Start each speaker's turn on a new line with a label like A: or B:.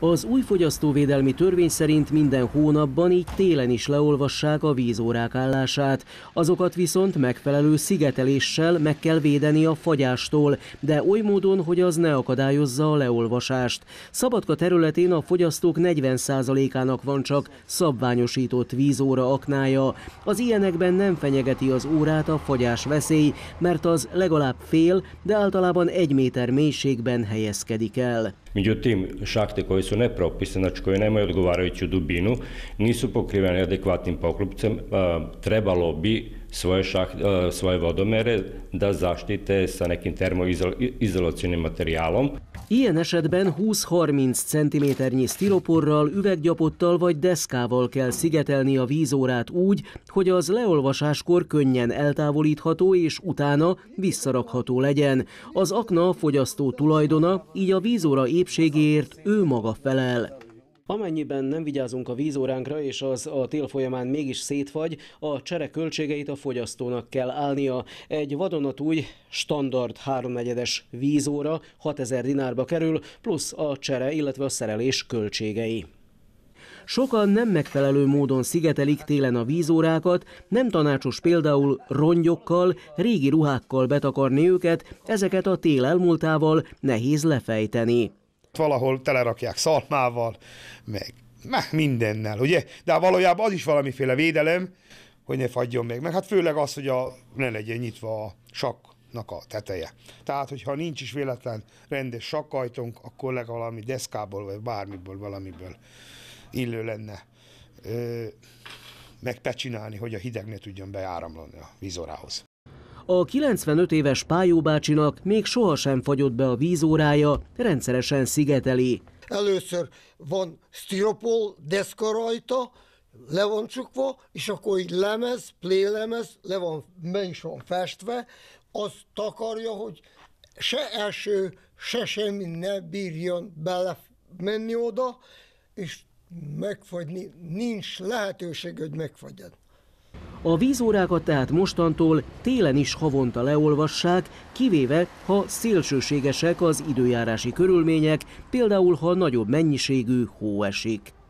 A: Az új fogyasztóvédelmi törvény szerint minden hónapban, így télen is leolvassák a vízórák állását. Azokat viszont megfelelő szigeteléssel meg kell védeni a fagyástól, de oly módon, hogy az ne akadályozza a leolvasást. Szabadka területén a fogyasztók 40%-ának van csak szabványosított vízóra aknája. Az ilyenekben nem fenyegeti az órát a fagyás veszély, mert az legalább fél, de általában 1 méter mélységben helyezkedik el.
B: Međutim, šahte koje su nepropisne, znači koje nemaju odgovarajuću dubinu, nisu pokrivene adekvatnim poklopcem, trebalo bi svoje vodomere da zaštite sa nekim termoizolacionim materiálom.
A: Ilyen esetben 20-30 cm-nyi sztiroporral, üveggyapottal vagy deszkával kell szigetelni a vízórát úgy, hogy az leolvasáskor könnyen eltávolítható és utána visszarakható legyen. Az akna a fogyasztó tulajdona, így a vízóra épségéért ő maga felel. Amennyiben nem vigyázunk a vízóránkra, és az a tél folyamán mégis szétfagy, a csere költségeit a fogyasztónak kell állnia. Egy vadonatúj, standard 3/4-es vízóra 6000 dinárba kerül, plusz a csere, illetve a szerelés költségei. Sokan nem megfelelő módon szigetelik télen a vízórákat, nem tanácsos például rongyokkal, régi ruhákkal betakarni őket, ezeket a tél elmúltával nehéz lefejteni.
C: Valahol telerakják szalmával, meg mindennel, ugye? De valójában az is valamiféle védelem, hogy ne fagyjon meg. Meg hát főleg az, hogy ne legyen nyitva a sakknak a teteje. Tehát, hogyha nincs is véletlen rendes sakkajtónk, akkor legalább valami deszkából, vagy bármiből, valamiből illő lenne megpecsinálni, hogy a hideg ne tudjon beáramlani a vízórához.
A: A 95 éves Pályó bácsinak még sohasem fagyott be a vízórája, rendszeresen szigeteli.
D: Először van sztiropor, deszka rajta, le van csukva, és akkor így lemez, plélemez, be is van festve, az takarja, hogy se eső, se semmi ne bírjon bele menni oda, és megfagyni, nincs lehetőség, hogy megfagyjon.
A: A vízórákat tehát mostantól télen is havonta leolvassák, kivéve ha szélsőségesek az időjárási körülmények, például ha nagyobb mennyiségű hó esik.